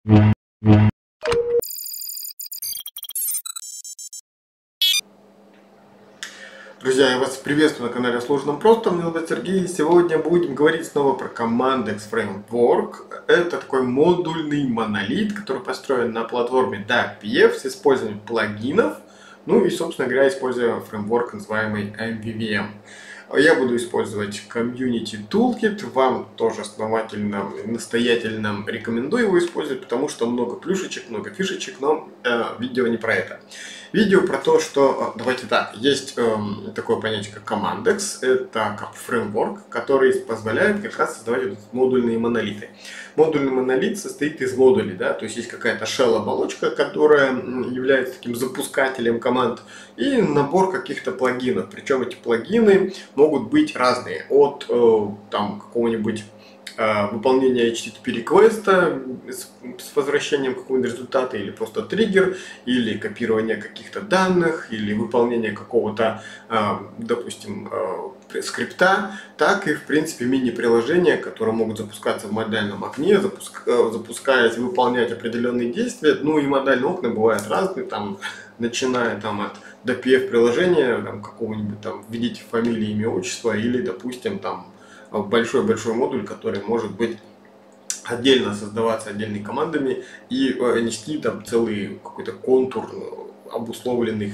Друзья, я вас приветствую на канале Сложно Просто. Меня зовут Сергей, и сегодня будем говорить снова про Commandex Framework. Это такой модульный монолит, который построен на платформе DAG.pf с использованием плагинов, ну и, собственно говоря, используя фреймворк, называемый MVVM. Я буду использовать Community Toolkit, вам тоже основательно, настоятельно рекомендую его использовать, потому что много плюшечек, много фишечек, но видео не про это. Видео про то, что, давайте так, есть такое понятие, как Commandex, это как фреймворк, который позволяет как раз создавать вот модульные монолиты. Модульный монолит состоит из модулей, да, то есть есть какая-то shell-оболочка, которая является таким запускателем команд, и набор каких-то плагинов, причем эти плагины могут быть разные, от там какого-нибудь выполнение HTTP реквеста с возвращением какого-нибудь результата, или просто триггер, или копирование каких-то данных, или выполнение какого-то, допустим, скрипта, так и, в принципе, мини-приложения, которые могут запускаться в модальном окне, запускаясь, выполнять определенные действия. Ну и модальные окна бывают разные, там, начиная там, от DPF приложения, какого-нибудь там, введите фамилию, имя, отчество, или, допустим, там, большой-большой модуль, который может быть отдельно создаваться отдельными командами и нести там целый какой-то контур обусловленных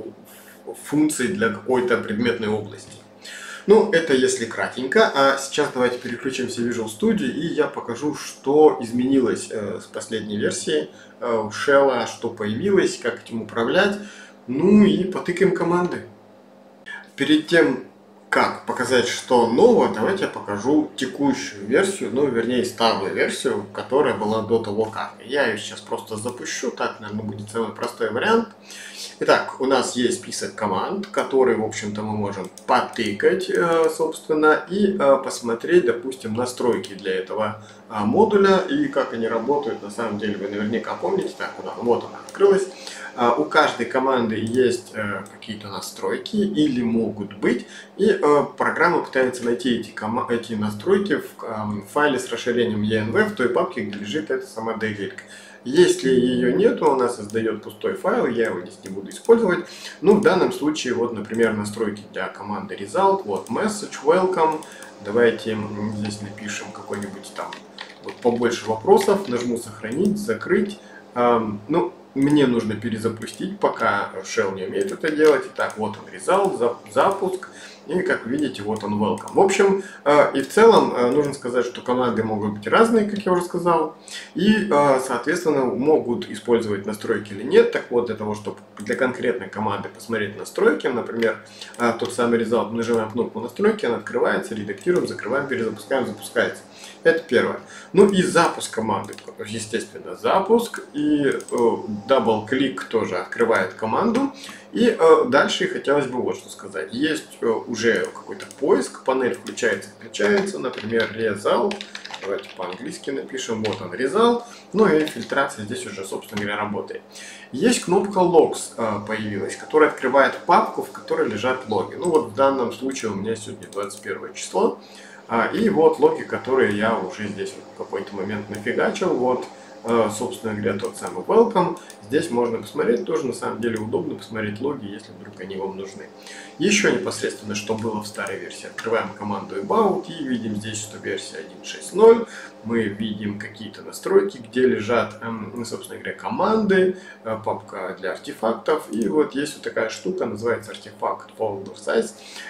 функций для какой-то предметной области. Ну, это если кратенько. А сейчас давайте переключимся в Visual Studio, и я покажу, что изменилось с последней версии Shell, что появилось, как этим управлять. Ну и потыкаем команды. Перед тем, как показать, что нового, давайте я покажу текущую версию, ну, вернее, старую версию, которая была до того как. Я ее сейчас просто запущу, так, наверное, будет самый простой вариант. Итак, у нас есть список команд, которые, в общем-то, мы можем потыкать, собственно, и посмотреть, допустим, настройки для этого модуля и как они работают. На самом деле, вы наверняка помните, так, вот она открылась. У каждой команды есть какие-то настройки или могут быть, и программа пытается найти эти настройки в файле с расширением env в той папке, где лежит эта сама DLL. Если ее нету, она создает пустой файл, я его здесь не буду использовать. Ну, в данном случае, вот, например, настройки для команды result, вот message, welcome. Давайте здесь напишем какой-нибудь там вот, побольше вопросов, нажму сохранить, закрыть. Ну, мне нужно перезапустить, пока Shell не умеет это делать. Итак, вот он result, запуск. И, как видите, вот он welcome. В общем, и в целом, нужно сказать, что команды могут быть разные, как я уже сказал. И, соответственно, могут использовать настройки или нет. Так вот, для того, чтобы для конкретной команды посмотреть настройки, например, тот самый result, нажимаем кнопку настройки, она открывается, редактируем, закрываем, перезапускаем, запускается. Это первое. Ну и запуск команды. Естественно, запуск. И дабл-клик тоже открывает команду. И дальше хотелось бы вот что сказать. Есть уже какой-то поиск, панель включается, например, result. Давайте по-английски напишем, вот он result. Ну и фильтрация здесь уже, собственно говоря, работает. Есть кнопка logs появилась, которая открывает папку, в которой лежат логи. Ну вот в данном случае у меня сегодня 21 число. И вот логи, которые я уже здесь в какой-то момент нафигачил. Вот, собственно говоря, тот самый welcome. Здесь можно посмотреть, тоже на самом деле удобно посмотреть логи, если вдруг они вам нужны. Еще непосредственно, что было в старой версии. Открываем команду about и видим здесь, что версия 1.6.0. Мы видим какие-то настройки, где лежат, собственно говоря, команды, папка для артефактов. И вот есть вот такая штука, называется артефакт folder size.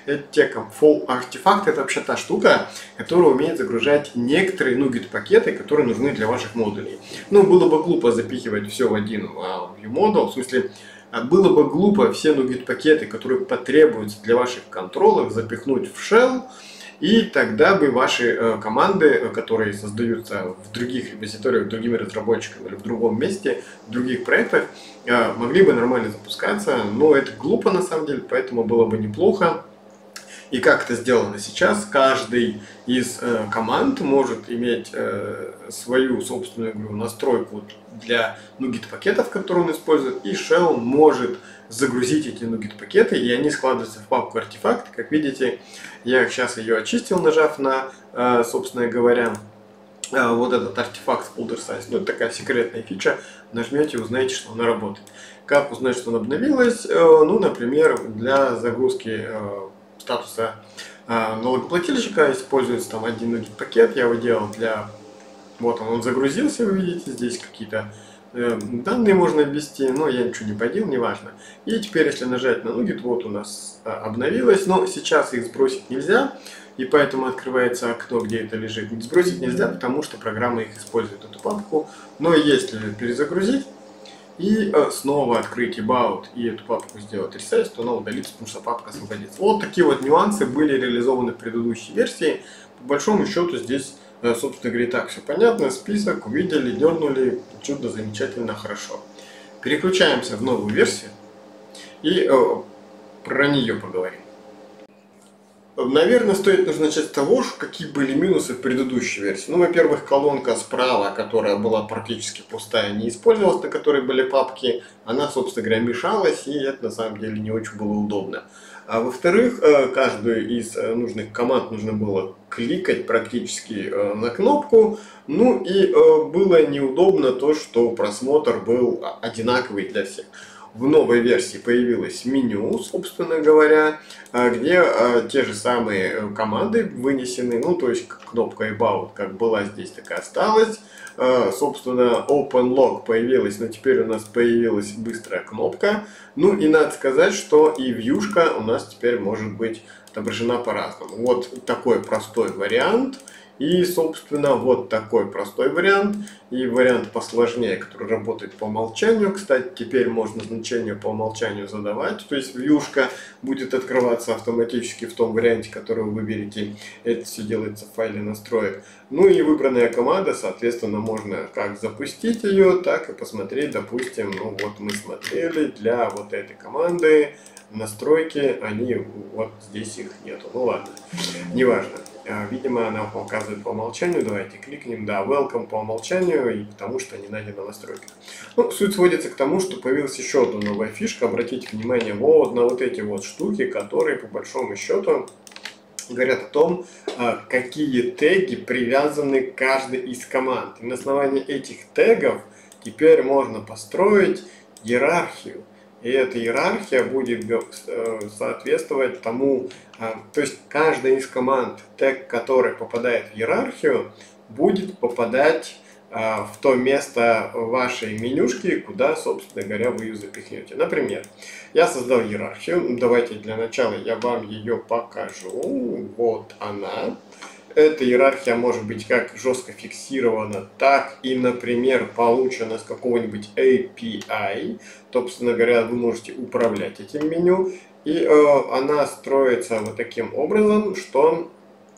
Артефакт — это вообще та штука, которая умеет загружать некоторые NuGet-пакеты, которые нужны для ваших модулей. Ну, было бы глупо запихивать все в один ViewModel, в смысле, было бы глупо все NuGet-пакеты, которые потребуются для ваших контроллеров, запихнуть в Shell, и тогда бы ваши команды, которые создаются в других репозиториях, другими разработчиками или в другом месте, в других проектах, могли бы нормально запускаться. Но это глупо на самом деле, поэтому было бы неплохо. И как это сделано сейчас, каждый из команд может иметь свою собственную настройку для NuGet-пакетов, которые он использует, и Shell может загрузить эти NuGet-пакеты, и они складываются в папку артефакты. Как видите, я сейчас ее очистил, нажав на, собственно говоря, вот этот артефакт с folder size. Ну, это такая секретная фича. Нажмете и узнаете, что она работает. Как узнать, что она обновилась? Ну, например, для загрузки статуса налогоплательщика используется там один нugget пакет. Я его делал для... Вот он загрузился, вы видите, здесь какие-то данные можно ввести, но я ничего не поделал, неважно. И теперь, если нажать на нугет, вот у нас обновилось, но сейчас их сбросить нельзя, и поэтому открывается окно, где это лежит. Сбросить нельзя, потому что программа их использует, эту папку, но если перезагрузить и снова открыть about и эту папку сделать resize, то она удалится, потому что папка освободится. Вот такие вот нюансы были реализованы в предыдущей версии. По большому счету здесь, собственно говоря, так все понятно. Список увидели, дернули, чудо, замечательно, хорошо. Переключаемся в новую версию и про нее поговорим. Наверное, стоит начать с того, какие были минусы в предыдущей версии. Ну, во-первых, колонка справа, которая была практически пустая, не использовалась, на которой были папки, она, собственно говоря, мешалась, и это на самом деле не очень было удобно. А во-вторых, каждую из нужных команд нужно было кликать практически на кнопку. Ну и было неудобно то, что просмотр был одинаковый для всех. В новой версии появилось меню, собственно говоря, где те же самые команды вынесены, ну то есть кнопка About как была здесь, так и осталась. Собственно, OpenLog появилась, но теперь у нас появилась быстрая кнопка. Ну и надо сказать, что и вьюшка у нас теперь может быть отображена по-разному. Вот такой простой вариант. И, собственно, вот такой простой вариант. И вариант посложнее, который работает по умолчанию. Кстати, теперь можно значение по умолчанию задавать. То есть вьюшка будет открываться автоматически в том варианте, который вы выберете. Это все делается в файле настроек. Ну и выбранная команда, соответственно, можно как запустить ее, так и посмотреть, допустим, ну вот мы смотрели для вот этой команды. Настройки, они вот здесь их нету. Ну ладно, неважно. Видимо, она показывает по умолчанию. Давайте кликнем. Да, welcome по умолчанию, и потому что не найдено настройки. Ну, суть сводится к тому, что появилась еще одна новая фишка. Обратите внимание вот на вот эти вот штуки, которые по большому счету говорят о том, какие теги привязаны к каждой из команд. И на основании этих тегов теперь можно построить иерархию. И эта иерархия будет соответствовать тому, то есть каждая из команд, тег которой попадает в иерархию, будет попадать в то место вашей менюшки, куда, собственно говоря, вы ее запихнете. Например, я создал иерархию. Давайте для начала я вам ее покажу. Вот она. Эта иерархия может быть как жестко фиксирована, так и, например, получена с какого-нибудь API. Собственно говоря, вы можете управлять этим меню. И она строится вот таким образом, что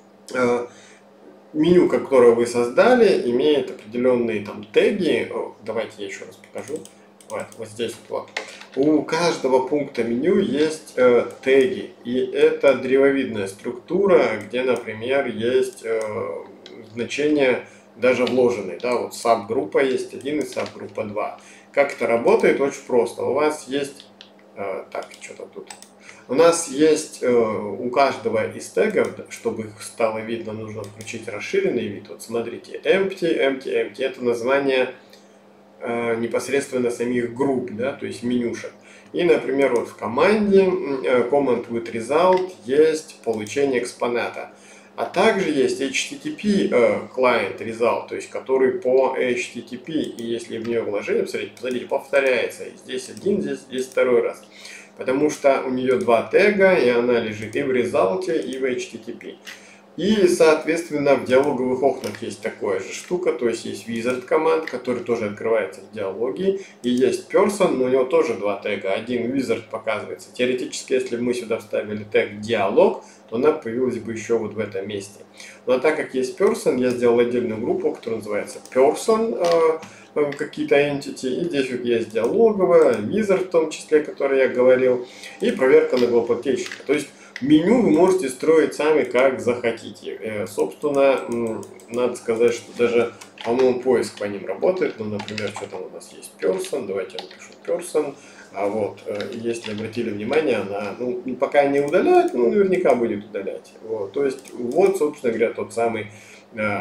меню, которое вы создали, имеет определенные там теги. Давайте я еще раз покажу. Вот здесь вот. У каждого пункта меню есть теги, и это древовидная структура, где, например, есть значения даже вложенные. Да, вот саб-группа есть 1 и саб-группа 2. Как это работает? Очень просто. У вас есть... так, что-то тут... У нас есть у каждого из тегов, чтобы их стало видно, нужно включить расширенный вид. Вот смотрите, empty, empty, empty. Это название непосредственно самих групп, да, то есть менюшек. И, например, вот в команде command with result есть получение экспоната. А также есть HTTP client result, то есть который по HTTP, и если в нее вложили, посмотрите, повторяется. И здесь один, здесь второй раз. Потому что у нее два тега, и она лежит и в резалте, и в HTTP. И, соответственно, в диалоговых окнах есть такая же штука, то есть есть wizard команд, который тоже открывается в диалоге, и есть person, но у него тоже два тега. Один wizard показывается. Теоретически, если бы мы сюда вставили тег диалог, то она появилась бы еще вот в этом месте. Но так как есть person, я сделал отдельную группу, которая называется person, какие-то entity, и здесь вот есть диалоговая, wizard в том числе, о которой я говорил, и проверка налогоплательщика. То есть меню вы можете строить сами как захотите. Собственно, надо сказать, что даже, по-моему, поиск по ним работает. Ну, например, что там у нас есть person, давайте я напишу person. А вот, если обратили внимание, она, ну, пока не удаляет, но наверняка будет удалять. Вот, то есть, вот, собственно говоря, тот самый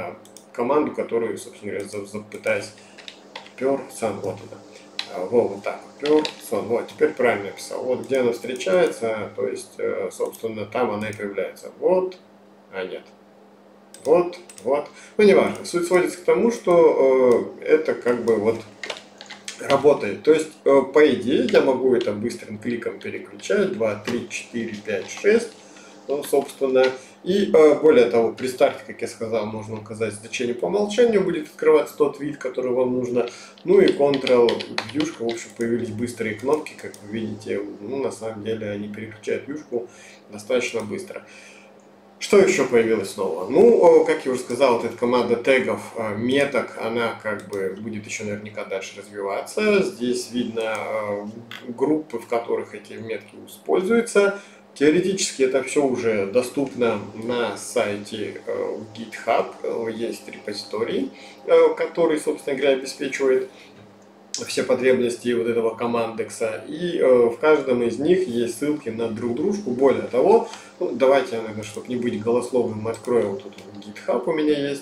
команду, которую, собственно говоря, запытаюсь. Person, вот она. Вот так. Person, вот, теперь правильно написал. Вот где она встречается, то есть, собственно, там она и появляется. Вот, нет. Вот. Ну, неважно. Суть сводится к тому, что это как бы вот работает. То есть, по идее, я могу это быстрым кликом переключать. 2, 3, 4, 5, 6. Ну, собственно, и более того, при старте, как я сказал, можно указать значение по умолчанию, будет открываться тот вид, который вам нужно. Ну и Ctrl-вьюшка, в общем, появились быстрые кнопки, как вы видите. Ну, на самом деле, они переключают вьюшку достаточно быстро. Что еще появилось нового? Ну, как я уже сказал, вот эта команда тегов, меток, она как бы будет еще наверняка дальше развиваться. Здесь видно группы, в которых эти метки используются. Теоретически это все уже доступно на сайте GitHub. Есть репозиторий, который, собственно говоря, обеспечивает все потребности вот этого командекса, и в каждом из них есть ссылки на друг дружку. Более того, ну, давайте я, наверное, чтобы не быть голословным, открою вот тут GitHub у меня есть.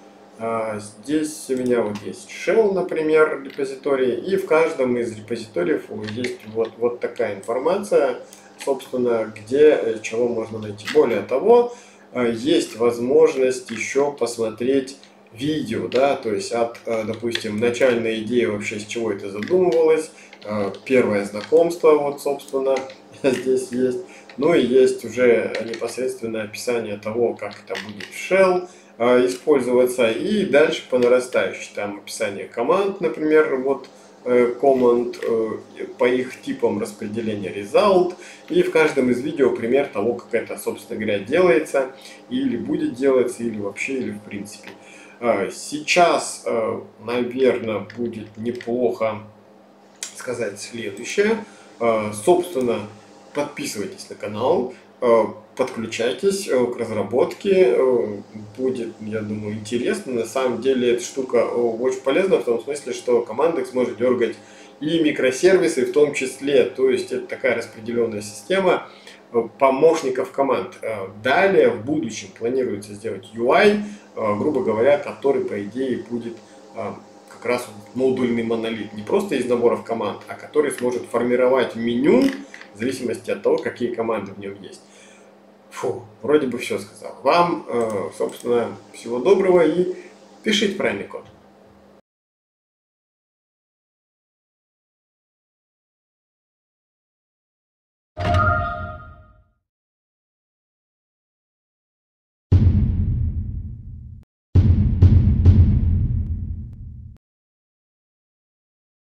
Здесь у меня вот есть Shell, например, репозиторий, и в каждом из репозиториев есть вот такая информация, собственно, где чего можно найти. Более того, есть возможность еще посмотреть видео, да, то есть от, допустим, начальной идеи вообще с чего это задумывалось, первое знакомство, вот, собственно, здесь есть, ну и есть уже непосредственно описание того, как это будет в Shell использоваться, и дальше по нарастающей, там описание команд, например, вот, команд по их типам распределения result, и в каждом из видео пример того, как это, собственно говоря, делается, или будет делаться, или вообще, или в принципе. Сейчас, наверное, будет неплохо сказать следующее. Собственно, подписывайтесь на канал, подключайтесь к разработке. Будет, я думаю, интересно. На самом деле, эта штука очень полезна в том смысле, что Commandex может дергать и микросервисы в том числе. То есть, это такая распределенная система помощников команд. Далее, в будущем, планируется сделать UI, грубо говоря, который, по идее, будет как раз модульный монолит. Не просто из наборов команд, а который сможет формировать меню в зависимости от того, какие команды в нем есть. Фу, вроде бы все сказал. Вам, собственно, всего доброго и пишите правильный код.